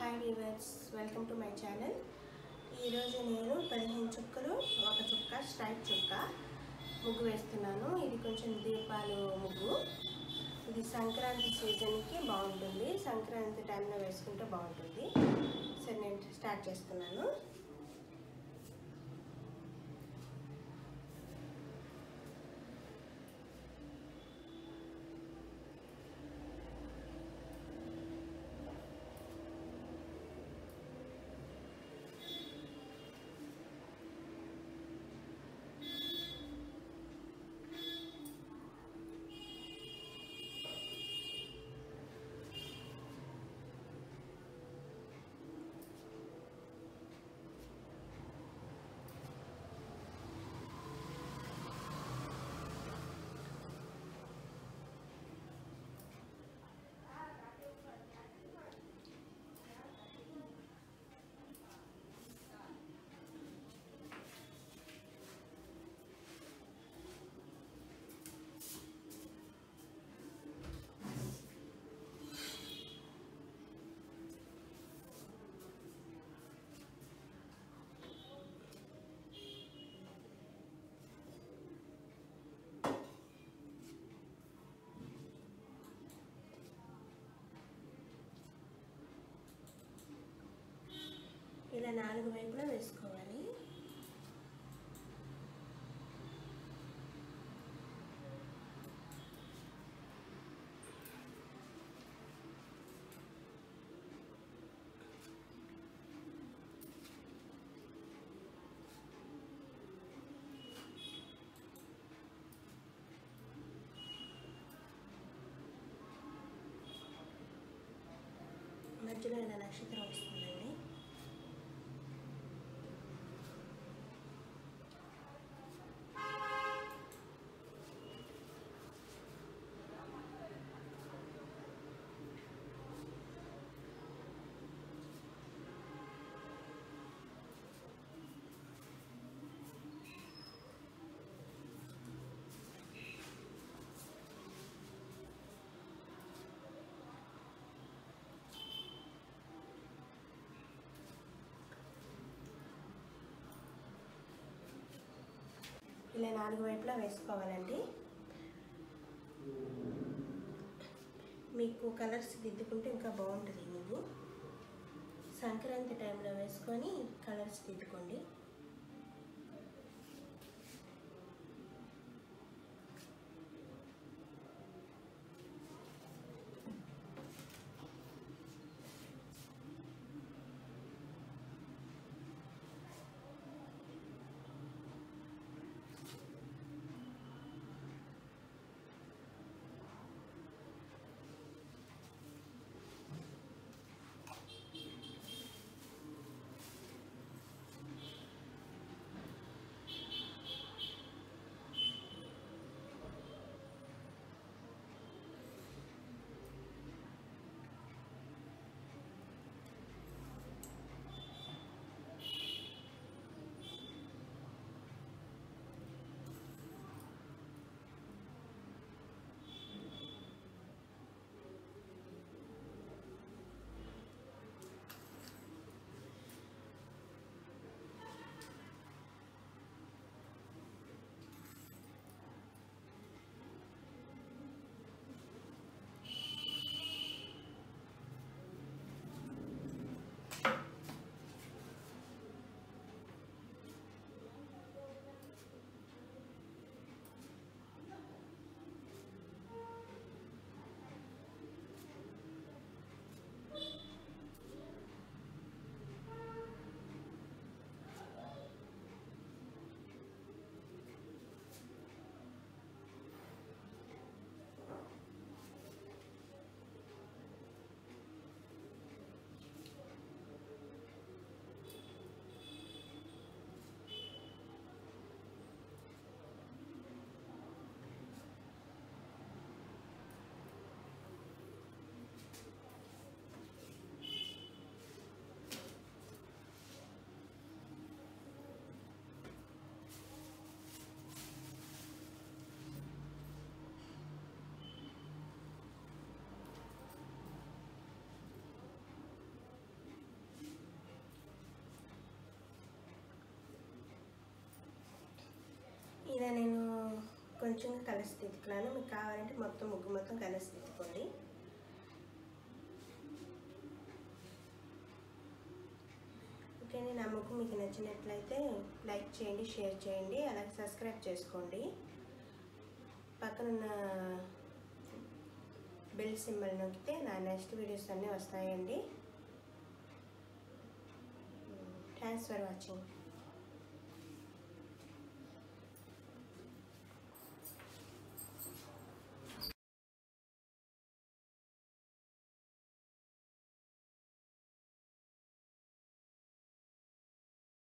Hi viewers, welcome to my channel. ఈరోజు నేను 15 చుక్కలు ఒక చుక్క స్ట్రైట్ చుక్క ముగ్గు వేస్తున్నాను. ఇది కొంచెం దీపాలు ముగ్గు. ఇది సంక్రాంతి సీజన్కి బాగుంటుంది. సంక్రాంతి టైంలో వేసుకుంటే బాగుంటుంది. సరే, నేను స్టార్ట్ చేస్తున్నాను. ఇలా 4 వైపులా వేసుకోవాలి. మధ్యలో ఇలా నక్షత్రం వస్తుందండి. ఇలా 4 వైపులా వేసుకోవాలండి. మీకు కలర్స్ దిద్దుకుంటే ఇంకా బాగుంటుంది. నువ్వు సంక్రాంతి టైంలో వేసుకొని కలర్స్ దిద్దుకోండి. ఇలా నేను కొంచెం కలిసి తిట్టుకున్నాను. మీకు కావాలంటే మొత్తం ముగ్గు మొత్తం కలిసి తిట్టుకోండి. ఓకేనండి, నా ముగ్గు మీకు నచ్చినట్లయితే లైక్ చేయండి, షేర్ చేయండి, అలాగే సబ్స్క్రైబ్ చేసుకోండి. పక్కనున్న బెల్ సింబల్ నొక్కితే నా నెక్స్ట్ వీడియోస్ అన్నీ వస్తాయండి. Thanks for watching.